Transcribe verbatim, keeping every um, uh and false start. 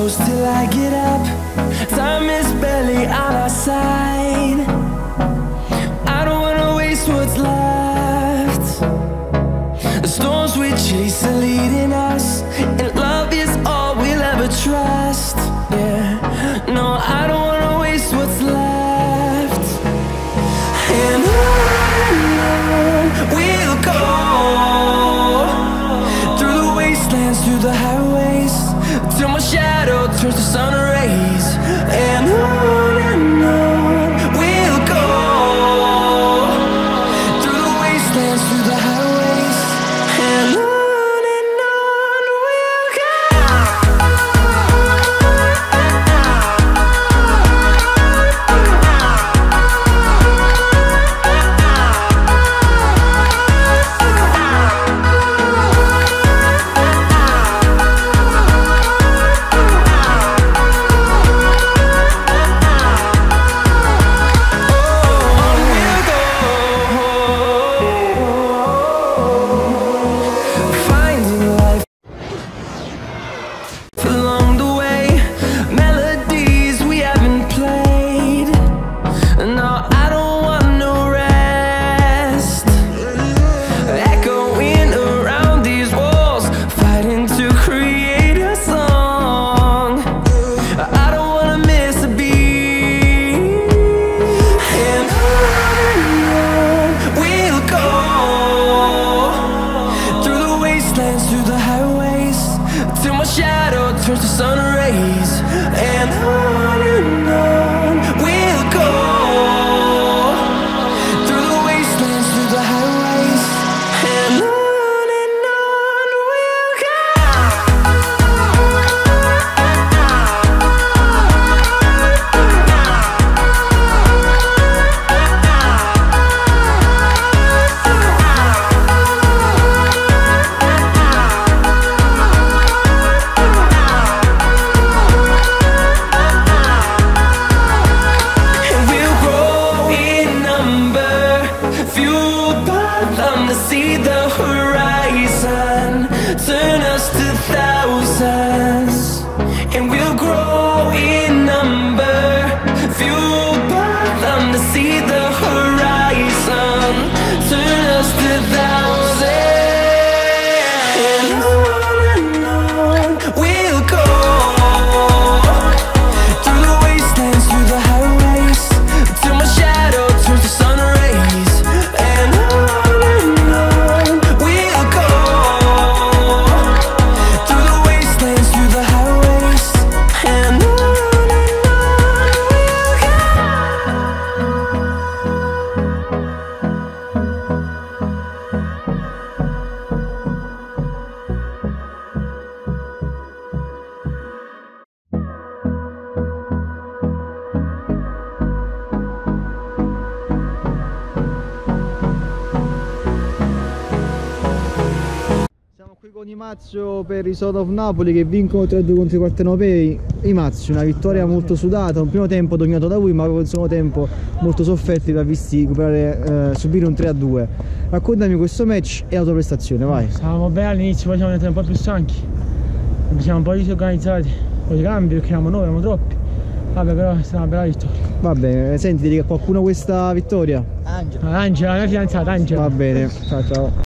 close till I get up. Time is barely on our side. I don't wanna waste what's left. The storms we chase are leading us, and love is all we'll ever trust. Yeah, no, I don't wanna waste what's left. And on we'll go, through the wastelands, through the highways, till my shadow turns to sun rays. And on and on we'll go, through the wastelands, through the highways, and on. Through the highways, till my shadow turns to sun rays. And on and on we'll go, through the wastelands, through the highways, and on and on we'll go. See the horizon turn us to thousands, and we'll grow in number, fueled by them to see the horizon turn us to thousands. And on and on we'll go, through the wastelands, through the highways, till my shadow turns to sun rays. And on con i Mazio per i Soda of Napoli che vincono tre a due contro i partenopei. I Mazio, una vittoria molto sudata, un primo tempo dominato da lui, ma proprio il secondo tempo molto sofferto, li ha visti recuperare, eh, subire un tre a due. Raccontami questo match e la tua prestazione, vai. Stavamo bene all'inizio, poi siamo diventati un po' più stanchi, siamo un po' disorganizzati con i cambi perché eravamo noi, eravamo troppi. Vabbè, però è stata una bella vittoria. Va bene, senti, dedica a qualcuno questa vittoria? Angela. Angela, la mia fidanzata, Angela. Va bene, ciao ciao.